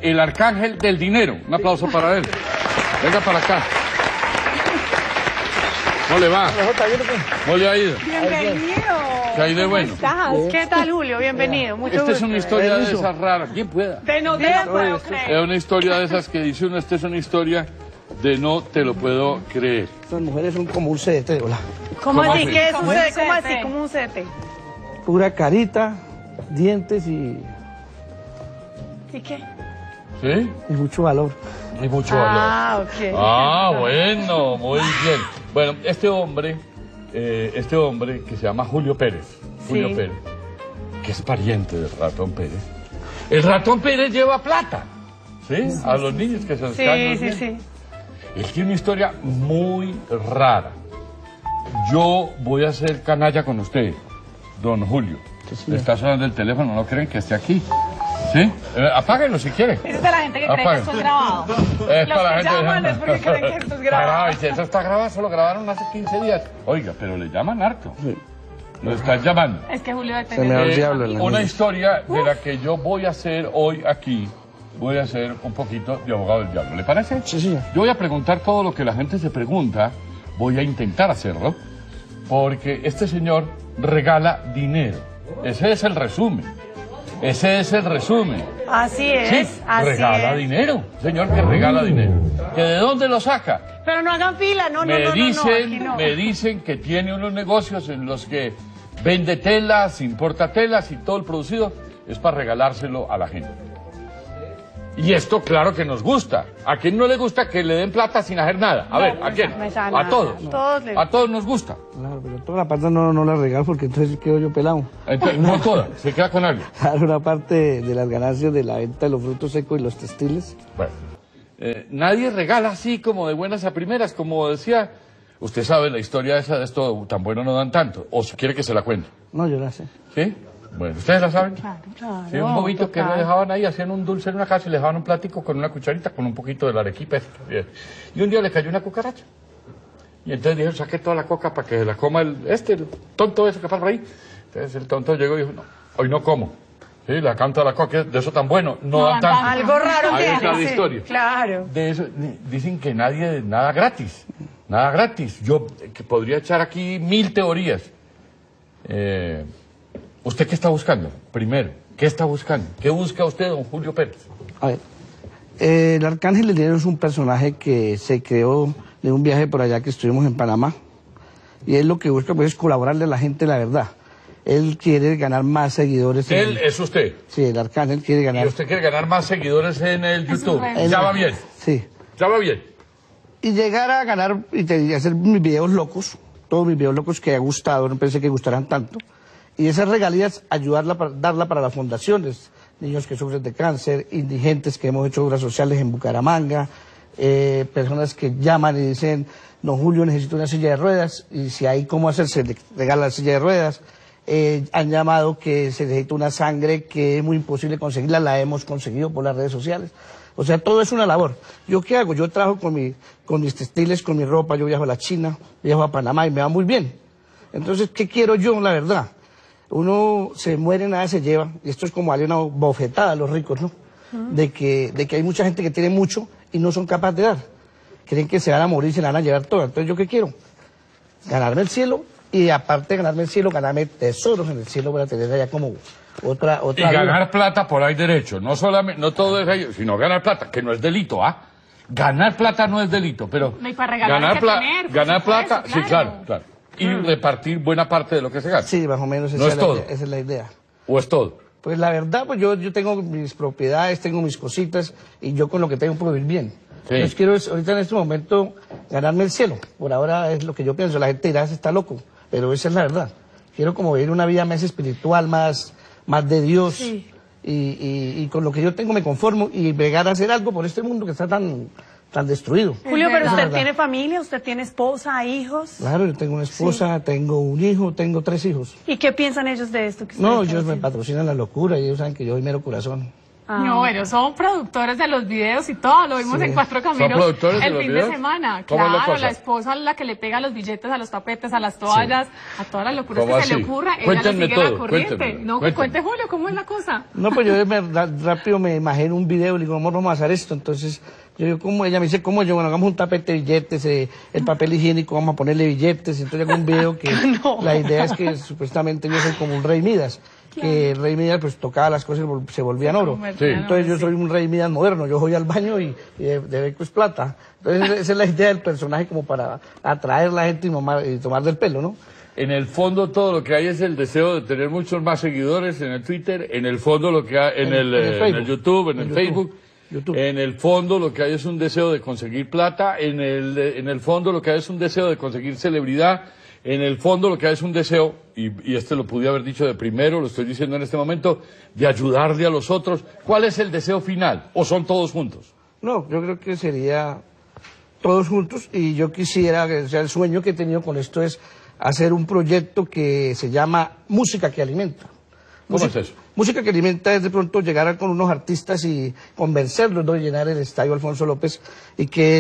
el arcángel del dinero. Un aplauso para él. Venga para acá. ¿Cómo le va? ¿Cómo le ha ido? Bienvenido. ¿Qué hay de bueno? ¿Qué tal, Julio? Bienvenido. Mucho Esta gusto. es una historia de esas raras. ¿Quién pueda? De no te lo puedo creer. Es una historia de esas que dice uno, esta es una historia de no te lo puedo creer. Estas mujeres son como un CDT, hola. ¿Cómo ¿Cómo así? así? ¿Qué es un ¿Cómo CDT? es ¿Cómo CDT? así? ¿Cómo un CDT? Pura carita, dientes y ¿Y qué? ¿Sí? mucho valor. Hay mucho valor. Ah, ok. Ah, bueno, muy bien. Bueno, este hombre que se llama Julio Pérez. Julio Sí. Pérez, que es pariente del ratón Pérez. El ratón Pérez lleva plata, ¿sí? A los niños que se los caen Sí, los sí, dientes. sí. Él tiene una historia muy rara. Yo voy a hacer canalla con usted, don Julio. Le está sonando el teléfono, ¿no creen que esté aquí? ¿Sí? Apáguenlo si quiere. Esa es de la gente que cree que Apaga. esto es grabado. Es Los para la que gente llaman es porque creen que esto es grabado. Y si eso está grabado, eso lo grabaron hace 15 días. Oiga, pero le llaman harto. Sí. Lo están llamando. Es que Julio debe Se me tener... va el diablo en la Una niña. historia de la que yo voy a hacer hoy aquí, voy a hacer un poquito de abogado del diablo. ¿Le parece? Sí, señor. Yo voy a preguntar todo lo que la gente se pregunta, voy a intentar hacerlo, porque este señor regala dinero. Ese es el resumen. Ese es el resumen. Así es. Sí, Así regala es. dinero. Señor que regala dinero. ¿Que de dónde lo saca? Pero no hagan fila, no, no, Me no, dicen, aquí no. me dicen que tiene unos negocios en los que vende telas, importa telas y todo el producido es para regalárselo a la gente. Y esto, claro que nos gusta. ¿A quién no le gusta que le den plata sin hacer nada? A ver, ¿a quién? me sabe A nada. todos. Todos le- A todos nos gusta. Claro, pero toda la parte no la regalo porque entonces quedo yo pelado. Entonces, no toda, se queda con algo. Claro, una parte de las ganancias de la venta de los frutos secos y los textiles. Bueno, nadie regala así como de buenas a primeras, como decía. Usted sabe la historia esa de esto, tan bueno no dan tanto. O si quiere que se la cuente. No, yo la sé. ¿Sí? Bueno, ¿ustedes la saben? Claro, Sí, un bobito que le total. dejaban ahí, hacían un dulce en una casa y le dejaban un platico con una cucharita, con un poquito de la arequipa. Y un día le cayó una cucaracha. Y entonces dijeron, saque toda la coca para que la coma el tonto ese que pasa por ahí. Entonces el tonto llegó y dijo, no, hoy no como. Sí, la canta la coca, de eso tan bueno, no dan tanto. Algo raro Ahí está la tiene, sí, historia. claro. De eso, dicen que nadie, nada gratis. Nada gratis. Yo que podría echar aquí 1000 teorías. ¿Usted qué está buscando? Primero, ¿qué está buscando? ¿Qué busca usted, don Julio Pérez? A ver, el Arcángel del Dinero es un personaje que se creó de un viaje por allá que estuvimos en Panamá. Y él lo que busca pues, es colaborarle a la gente la verdad. Él quiere ganar más seguidores. Él es usted. Sí, el Arcángel quiere Y ganar. usted quiere ganar más seguidores en el YouTube. redes. Ya va bien. Sí. Ya va bien. Y llegar a ganar y hacer mis videos locos, todos mis videos locos que ha gustado, no pensé que gustaran tanto. Y esas regalías, darla para las fundaciones, niños que sufren de cáncer, indigentes que hemos hecho obras sociales en Bucaramanga, personas que llaman y dicen, don Julio, necesito una silla de ruedas, y si hay cómo hacerse, le regala la silla de ruedas. Han llamado que se necesita una sangre que es muy imposible conseguirla, la hemos conseguido por las redes sociales. O sea, todo es una labor. ¿Yo qué hago? Yo trabajo con mis textiles, con mi ropa, yo viajo a la China, viajo a Panamá y me va muy bien. Entonces, ¿qué quiero yo, la verdad? Uno se muere, nada se lleva, y esto es como darle una bofetada a los ricos, ¿no? De que hay mucha gente que tiene mucho y no son capaces de dar. Creen que se van a morir y se la van a llevar toda. Entonces, ¿yo qué quiero? Ganarme el cielo, y aparte de ganarme el cielo, ganarme tesoros en el cielo para tener allá como otra Y ganar plata por ahí derecho. No solamente, no todo es ello, sino ganar plata, que no es delito, ¿ah? Ganar plata no es delito, pero No, y para regalar hay que tener, por ganar supuesto, plata, sí, claro. claro. Y repartir buena parte de lo que se gana. Sí, más o menos No es todo. esa es la idea. ¿O es todo? Pues la verdad, pues yo tengo mis propiedades, tengo mis cositas, y yo con lo que tengo puedo vivir bien. Sí. Entonces quiero ahorita en este momento ganarme el cielo. Por ahora es lo que yo pienso. La gente dirá, "Ese está loco", pero esa es la verdad. Quiero como vivir una vida más espiritual, más de Dios. Sí. Y con lo que yo tengo me conformo y llegar a hacer algo por este mundo que está tan destruido. Julio, pero Es usted verdad. tiene familia, usted tiene esposa, hijos. Claro, yo tengo una esposa, tengo un hijo, tengo 3 hijos. ¿Y qué piensan ellos de esto? Que No, ustedes ellos me están patrocinan la locura y ellos saben que yo soy mero corazón. No, ellos son productores de los videos y todo, lo vimos Sí. en Cuatro Caminos productores de el los fin videos? de semana. ¿Cómo es la Claro, cosa? la esposa es la que le pega los billetes a los tapetes, a las toallas, a todas las locuras ¿Cómo que se así? le ocurra, ella le Cuéntenme sigue la todo, corriente. cuéntenme, No, cuéntenme. cuente Julio, ¿cómo es la cosa? No, pues yo rápido me imagino un video y le digo, amor, vamos a hacer esto. Entonces, yo digo, ¿cómo? Ella me dice, ¿cómo? Yo, bueno, hagamos un tapete de billetes, el papel higiénico, vamos a ponerle billetes. Entonces, hago un video que la idea es que supuestamente yo soy como un rey Midas. Que el rey Midas pues tocaba las cosas y se volvían oro. convertían en Entonces oro, yo soy un rey Midas moderno, yo voy al baño y de beco es plata. Entonces esa es la idea del personaje como para atraer a la gente y tomar del pelo, ¿no? En el fondo todo lo que hay es el deseo de tener muchos más seguidores en el Twitter, en el fondo lo que hay en el YouTube, en el Facebook. YouTube. En el fondo lo que hay es un deseo de conseguir plata, en el fondo lo que hay es un deseo de conseguir celebridad, en el fondo lo que hay es un deseo, y este lo pude haber dicho de primero, lo estoy diciendo en este momento, de ayudarle a los otros. ¿Cuál es el deseo final? ¿O son todos juntos? No, yo creo que sería todos juntos y yo quisiera, o sea, el sueño que he tenido con esto es hacer un proyecto que se llama Música que Alimenta. ¿Cómo es eso? Música que alimenta es de pronto llegar con unos artistas y convencerlos de llenar el estadio Alfonso López y que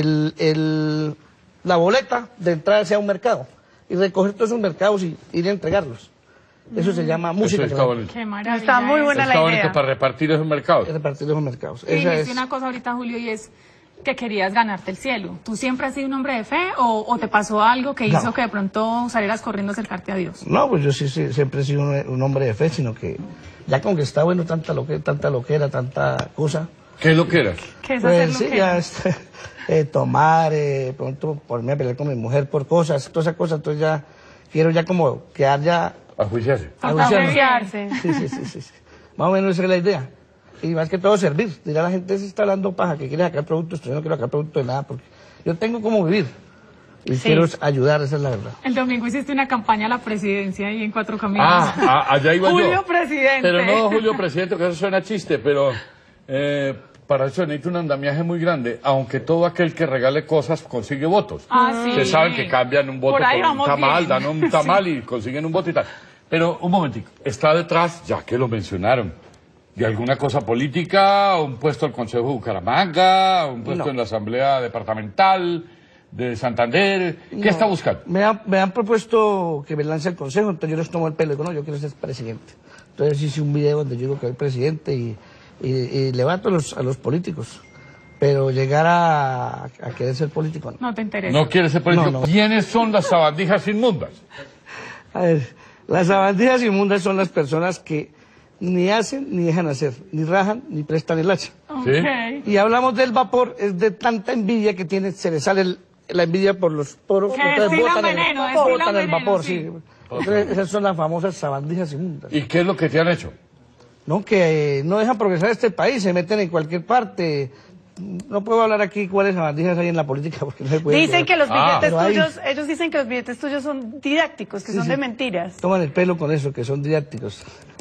la boleta de entrada sea un mercado y recoger todos esos mercados y ir a entregarlos. Eso se llama música Eso que está bonito. Qué maravilla. Está muy eso. buena Está la bonito idea. para repartir esos mercados. repartir esos mercados. Y Esa dijiste es... una cosa ahorita, Julio, y es que querías ganarte el cielo. ¿Tú siempre has sido un hombre de fe o te pasó algo que hizo que de pronto salieras corriendo a acercarte a Dios? No, pues yo sí, siempre he sido un hombre de fe, sino que ya con que está bueno tanta loquera, tanta cosa. ¿Qué es lo que eras? ¿Qué es hacer Pues lo sí, que ya eres? tomar, pronto ponerme a pelear con mi mujer por cosas, todas esas cosas, entonces ya quiero ya como quedar ya... A juiciarse. Juiciarse. Sí. Más o menos esa es la idea. Y más que todo servir. Dirá la gente, se está hablando paja, que quiere sacar productos, yo no quiero sacar productos de nada, porque yo tengo cómo vivir. Y quiero ayudar, esa es la verdad. El domingo hiciste una campaña a la presidencia ahí en Cuatro Caminos. Allá iba yo. Julio Presidente. Pero no Julio Presidente, que eso suena chiste, pero para eso necesita un andamiaje muy grande, aunque todo aquel que regale cosas consigue votos. Sí. Se saben que cambian un voto Por ahí por un vamos tamal, bien. dan un tamal y consiguen un voto y tal. Pero un momentico, está detrás, ya que lo mencionaron, de alguna cosa política, un puesto al Consejo de Bucaramanga, un puesto en la Asamblea Departamental de Santander. ¿Qué está buscando? Me han propuesto que me lance el consejo, entonces yo les tomo el pelo y digo, no, yo quiero ser presidente. Entonces hice un video donde yo digo que soy presidente y levanto a los políticos. Pero llegar a querer ser político, no. No te interesa. ¿No quiere ser político? No. ¿Quiénes son las sabandijas inmundas? A ver, las sabandijas inmundas son las personas que ni hacen ni dejan hacer, ni rajan ni prestan el hacha. Ok. Y hablamos del vapor, es de tanta envidia que tiene, se le sale la envidia por los poros, Que entonces destilan botan veneno, botan destilan el vapor, veneno, sí. Entonces, esas son las famosas sabandijas inmundas. ¿Y qué es lo que te han hecho? No, que no dejan progresar este país, se meten en cualquier parte. No puedo hablar aquí cuáles sabandijas hay en la política porque no se puede. Dicen que los billetes Pero hay- tuyos, ellos dicen que los billetes tuyos son didácticos, que son de mentiras. Toman el pelo con eso, que son didácticos.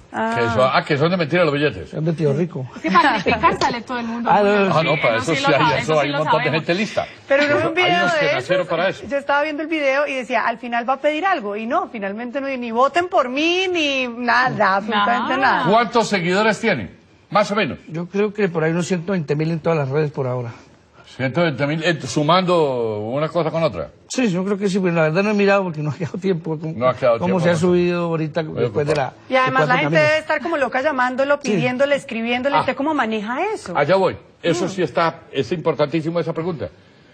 Que son de mentira los billetes. Es un tío rico. Es que para criticar sale todo el mundo. Ah, Julio. no, No, para eso sí hay un montón de gente lista. Pero no vi un Hay video unos que de nacieron eso. para eso. Yo estaba viendo el video y decía, al final va a pedir algo. Y no, finalmente no, ni voten por mí, ni nada, absolutamente nada. ¿Cuántos seguidores tiene? Más o menos. Yo creo que por ahí unos 120.000 en todas las redes por ahora. 120.000, sumando una cosa con otra. Sí, yo creo que sí, pero la verdad no he mirado porque no ha quedado tiempo. No ha quedado cómo tiempo, se ha no. subido ahorita después de la... Y además de la Cuatro gente Caminos. debe estar como loca llamándolo, pidiéndole, escribiéndole. ¿Usted cómo maneja eso? Allá voy. Eso sí es importantísimo esa pregunta.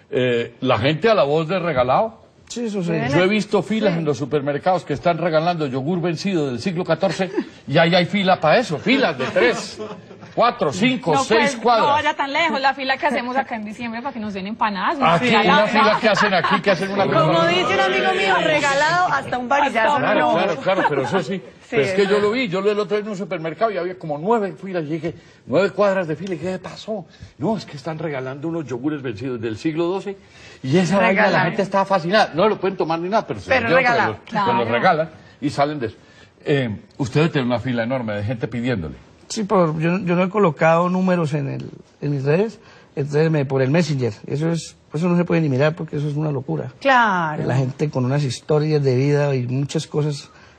La gente a la voz de regalado. Sí, eso sí. Yo he visto filas en los supermercados que están regalando yogur vencido del siglo XIV y ahí hay fila para eso, filas de 3, 4, 5, 6 pues, no cuadras. vaya tan lejos, la fila que hacemos acá en diciembre para que nos den empanadas. Aquí, una fila que hacen aquí, que hacen una Como persona. dice un amigo mío, regalado hasta un varillazo. Hasta No. Claro, pero eso sí. Pero es que yo lo vi, yo el otro día en un supermercado y había como 9 filas, y dije, 9 cuadras de fila, ¿y qué pasó? No, es que están regalando unos yogures vencidos del siglo XII y esa vaina la gente estaba fascinada. No lo pueden tomar ni nada, pero se Pero los llevan, regalado, se los regalan y salen de eso. Usted tiene una fila enorme de gente pidiéndole. Sí, yo no he colocado números en mis redes, entonces por el Messenger. Eso no se puede ni mirar porque eso es una locura. Claro. La gente con unas historias de vida y muchas cosas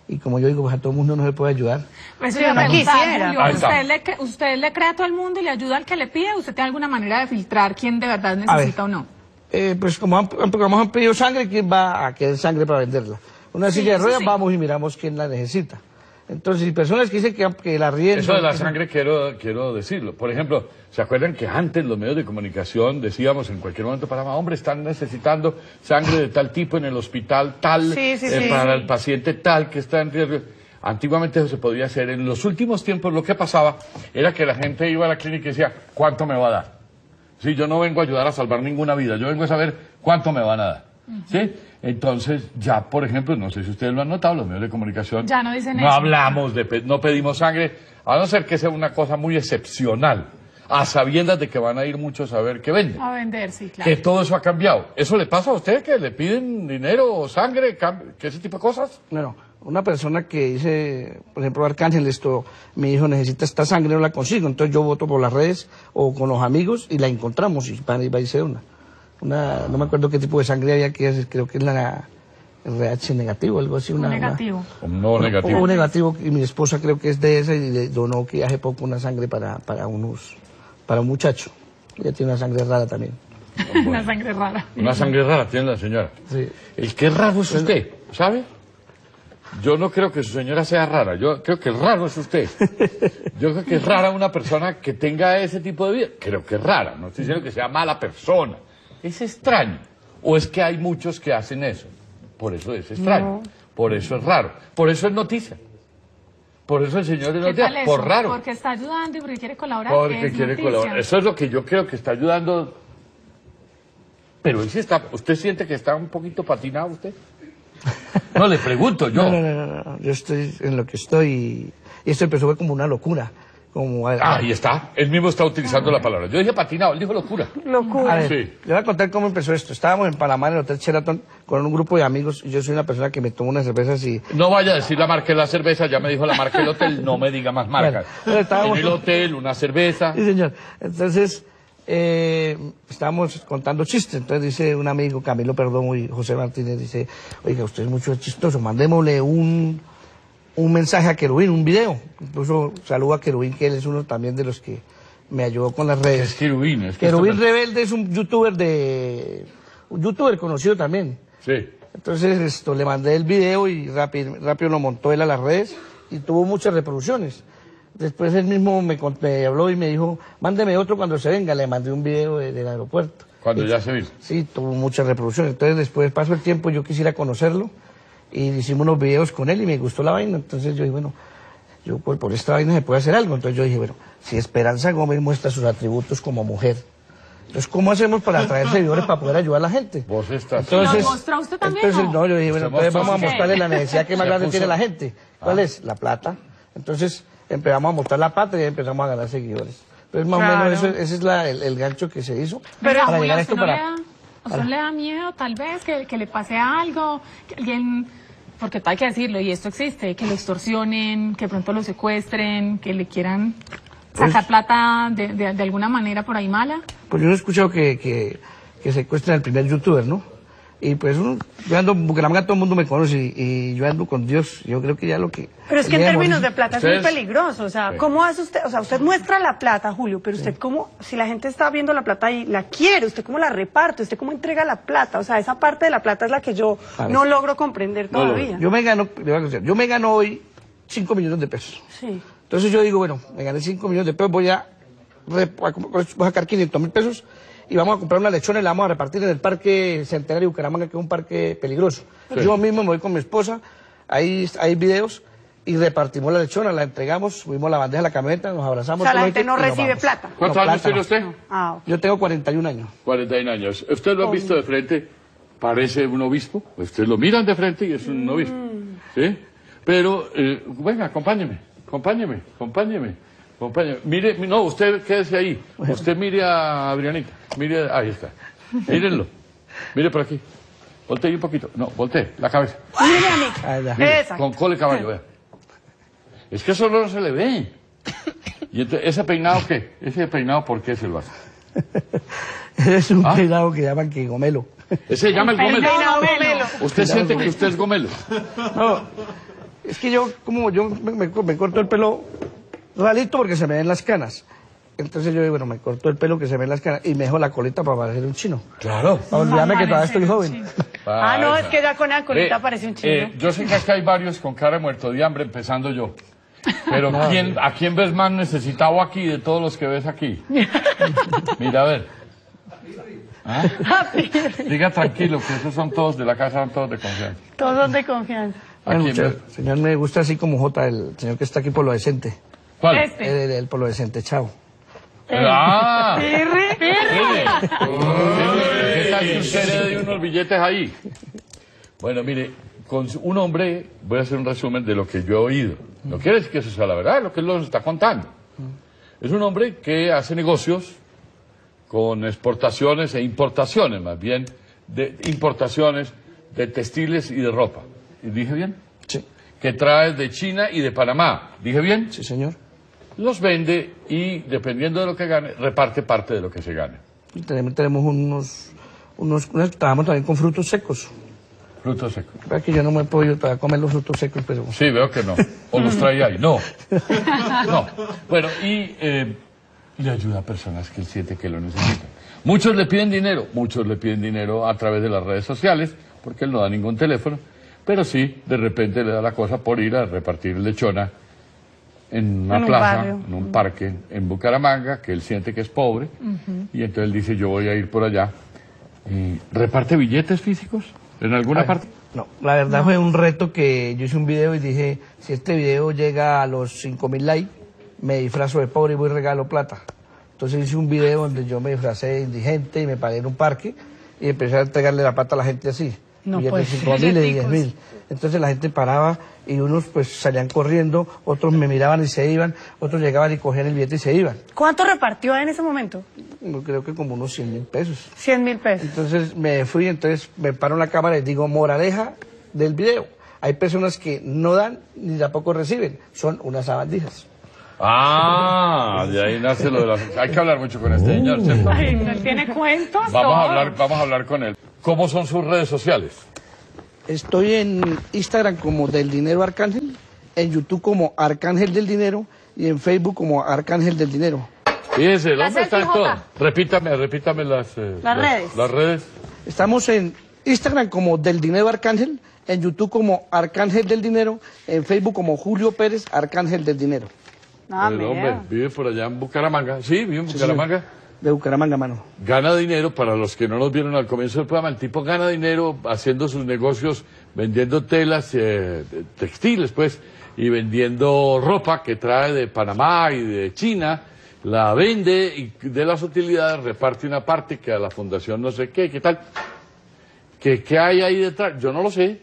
y como yo digo, pues a todo el mundo no se puede ayudar. Pues Sí, yo no quisiera. quisiera. Ahí está. ¿Usted le cree a todo el mundo y le ayuda al que le pide? ¿Usted tiene alguna manera de filtrar quién de verdad necesita o no? Pues como han pedido sangre, ¿quién va a querer sangre para venderla? Una silla de ruedas, sí. vamos y miramos quién la necesita. Entonces, si personas que dicen que la rienda... Eso de la sangre quiero decirlo. Por ejemplo, ¿se acuerdan que antes los medios de comunicación decíamos en cualquier momento para hombre, están necesitando sangre de tal tipo en el hospital tal, Sí, para el paciente tal que está en riesgo? Antiguamente eso se podía hacer. En los últimos tiempos lo que pasaba era que la gente iba a la clínica y decía, ¿cuánto me va a dar? Sí, yo no vengo a ayudar a salvar ninguna vida, yo vengo a saber cuánto me van a dar. ¿Sí? Entonces, ya, por ejemplo, no sé si ustedes lo han notado, los medios de comunicación Ya no dicen no eso. hablamos no pedimos sangre, a no ser que sea una cosa muy excepcional, a sabiendas de que van a ir muchos a ver qué venden. A vender, sí, claro. Que todo eso ha cambiado. ¿Eso le pasa a usted, que le piden dinero o sangre, que ese tipo de cosas? Bueno, una persona que dice, por ejemplo, Arcángel, mi hijo necesita esta sangre, no la consigo, entonces yo voto por las redes o con los amigos y la encontramos y va a irse una, no me acuerdo qué tipo de sangre había, creo que es la RH negativo, algo así. Un negativo. No negativo. O negativo, y mi esposa creo que es de esa y le donó que hace poco una sangre para un muchacho. Ella tiene una sangre rara también. Una sangre rara. Una sangre rara tiene la señora. Sí. El que es raro es usted, ¿sabe? Yo no creo que su señora sea rara, yo creo que el raro es usted. Yo creo que es rara una persona que tenga ese tipo de vida. Creo que es rara, no estoy diciendo que sea mala persona. Es extraño. ¿O es que hay muchos que hacen eso? Por eso es extraño, por eso es raro, por eso es noticia. Por eso el señor es ¿Qué tal noticia, eso? por raro. Porque está ayudando y porque quiere colaborar. Porque es quiere noticia. colaborar. Eso es lo que yo creo que está ayudando. Pero él sí está, ¿usted siente que está un poquito patinado usted? No, le pregunto yo. No, yo estoy en lo que estoy y esto empezó como una locura. Ahí está, él mismo está utilizando la palabra. Yo dije patinado, él dijo locura. Locura. A ver, Sí. le voy a contar cómo empezó esto. Estábamos en Panamá, en el Hotel Sheraton, con un grupo de amigos. Yo soy una persona que me tomo unas cervezas y... No vaya a decir la marca de la cerveza, ya me dijo la marca del hotel, no me diga más marcas. Bueno, estábamos- En el hotel, una cerveza. Sí, señor. Entonces, estábamos contando chistes. Entonces dice un amigo, Camilo Perdomo y José Martínez, dice, oiga, usted es mucho chistoso, mandémosle un mensaje a Querubín, un video. Incluso saludo a Querubín, que él es uno también de los que me ayudó con las Es redes. Querubín. Es que Querubín esto- Rebelde es un youtuber conocido también. Sí. Entonces le mandé el video y rápido lo montó él a las redes y tuvo muchas reproducciones. Después él mismo me habló y me dijo, mándeme otro cuando se venga. Le mandé un video del aeropuerto. Cuando ya se vino. Sí, tuvo muchas reproducciones. Entonces después pasó el tiempo, yo quisiera conocerlo y hicimos unos videos con él y me gustó la vaina. Entonces yo dije, bueno, yo por esta vaina se puede hacer algo. Entonces yo dije, bueno, si Esperanza Gómez muestra sus atributos como mujer, entonces ¿cómo hacemos para atraer seguidores para poder ayudar a la gente? Vos estás... Entonces, ¿Lo mostró usted también, entonces no? no, yo dije, bueno, Se entonces mostró. vamos a ¿Qué? mostrarle la necesidad que más Se grande puso. tiene la gente. ¿Cuál es? La plata. Entonces empezamos a mostrar la plata y empezamos a ganar seguidores. Entonces más Claro. o menos ese es el gancho que se hizo Pero para Julio, llegar a ¿a esto usted no para... ¿a usted le da miedo tal vez que le pase algo? Que alguien, porque hay que decirlo, y esto existe, que lo extorsionen, que pronto lo secuestren, que le quieran sacar plata de alguna manera por ahí mala. Pues yo no he escuchado que secuestren al primer youtuber, ¿no? Y pues yo ando en Bucaramanga, todo el mundo me conoce y yo ando con Dios. Yo creo que ya lo que... Pero es que en el día de términos morir- de plata es muy Ustedes- peligroso. O sea, Sí. ¿cómo hace usted? O sea, usted muestra la plata, Julio, pero usted cómo, si la gente está viendo la plata y la quiere, ¿usted cómo la reparte? ¿Usted cómo entrega la plata? O sea, esa parte de la plata es la que yo A ver. no logro comprender No logro. todavía. Yo me gano hoy 5 millones de pesos. Sí. Entonces yo digo, bueno, me gané 5 millones de pesos, voy a sacar 500.000 pesos y vamos a comprar una lechona y la vamos a repartir en el Parque Centenario de Bucaramanga, que es un parque peligroso. Yo mismo me voy con mi esposa, hay videos, y repartimos la lechona, la entregamos, subimos la bandeja a la camioneta, nos abrazamos. O sea, la todos gente no y nos recibe vamos. plata. ¿Cuántos No, años plata tiene no. usted? Ah, ok. Yo tengo 41 años. 41 años. ¿Usted lo ha visto de frente? Parece un obispo. Ustedes lo miran de frente y es un obispo. ¿Sí? Pero, venga, acompáñeme. Mire, no, usted quédese ahí. Usted mire a Adrianita. Mire, ahí está. Mírenlo. Mire por aquí. Voltee un poquito. No, voltee la cabeza. Mire a mí. Ah, ya. Mire, Esa. con cola y caballo, vea. Es que eso no se le ve. ¿Y entonces, ese peinado qué? ¿Ese peinado por qué se lo hace? Es un ¿Ah? peinado que llaman que gomelo. Ese se llama el gomelo. Peinado gomelo. ¿Usted siente que usted es gomelo? No, Es que yo, como yo me corto el pelo ralito porque se me ven las canas. Entonces yo digo, bueno, me corto el pelo que se me ven las canas y me dejo la colita para parecer un chino. Claro. Para olvidarme que todavía estoy joven. Ah, no, es que ya con la colita parece un chino. Yo sé que acá hay varios con cara de muerto de hambre, empezando yo. Pero ¿a quién ves más necesitado aquí de todos los que ves aquí? Mira, a ver. ¿Ah? Diga tranquilo, que esos son todos de la casa, son todos de confianza. Todos son de confianza. Bueno, quién ves? señor, me gusta así como J, el señor que está aquí por lo decente. ¿Cuál? El por lo decente, chao. ¡Ah! Pirri. ¿Qué tal si usted le dio unos billetes ahí? Bueno, mire, con un hombre, voy a hacer un resumen de lo que yo he oído. No quiere decir que eso sea la verdad, lo que él nos está contando. Es un hombre que hace negocios con exportaciones e importaciones, más bien, de importaciones de textiles y de ropa. ¿Y dije bien? Sí. Que trae de China y de Panamá. ¿Dije bien? Sí, señor. Los vende y, dependiendo de lo que gane, reparte parte de lo que se gane. Y tenemos trabajamos también con frutos secos. Frutos secos. Para que yo no me he podido todavía comer los frutos secos, pero... Sí, veo que no. O los trae ahí. No. No. Bueno, y le ayuda a personas que él siente que lo necesitan. Muchos le piden dinero a través de las redes sociales, porque él no da ningún teléfono, pero sí, de repente le da la cosa por ir a repartir lechona en una plaza, en un parque, en Bucaramanga, que él siente que es pobre, y entonces él dice, yo voy a ir por allá. ¿Reparte billetes físicos en alguna parte? No, la verdad fue un reto que yo hice un video y dije, si este video llega a los 5.000 likes, me disfrazo de pobre y voy y regalo plata. Entonces hice un video donde yo me disfracé de indigente y me paré en un parque y empecé a entregarle la plata a la gente así. No, billetes pues, 5.000 y 10.000. Entonces la gente paraba y unos pues salían corriendo, otros me miraban y se iban, otros llegaban y cogían el billete y se iban. ¿Cuánto repartió en ese momento? Creo que como unos 100.000 pesos. 100.000 pesos. Entonces me fui, entonces me paro en la cámara y digo, moraleja del video. Hay personas que no dan ni tampoco reciben, son unas sabandijas. Ah, de ahí nace lo de las... Hay que hablar mucho con este señor, ¿cierto? Ay, ¿no tiene cuentos? Vamos a hablar con él. ¿Cómo son sus redes sociales? Estoy en Instagram como Del Dinero Arcángel, en YouTube como Arcángel del Dinero y en Facebook como Arcángel del Dinero. Fíjese, ¿dónde está selfie, todo? Jota. Repítame las redes. Las redes. Estamos en Instagram como Del Dinero Arcángel, en YouTube como Arcángel del Dinero, en Facebook como Julio Pérez Arcángel del Dinero. Ah, El hombre mira. vive por allá en Bucaramanga. Sí, vive en Bucaramanga. De Bucaramanga, mano. Gana dinero, para los que no nos vieron al comienzo del programa, el tipo gana dinero haciendo sus negocios, vendiendo telas, textiles, pues, y vendiendo ropa que trae de Panamá y de China, la vende y de las utilidades reparte una parte que a la fundación no sé qué tal. ¿Qué hay ahí detrás? Yo no lo sé.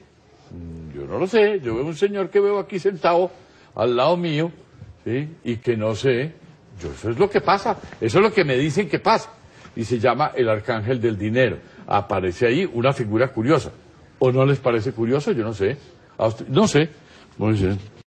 Yo veo un señor que veo aquí sentado al lado mío, ¿sí? Y que no sé. Eso es lo que pasa, eso es lo que me dicen que pasa. Y se llama el Arcángel del Dinero. Aparece ahí una figura curiosa. ¿O no les parece curioso? Yo no sé. ¿A usted? No sé. Muy bien.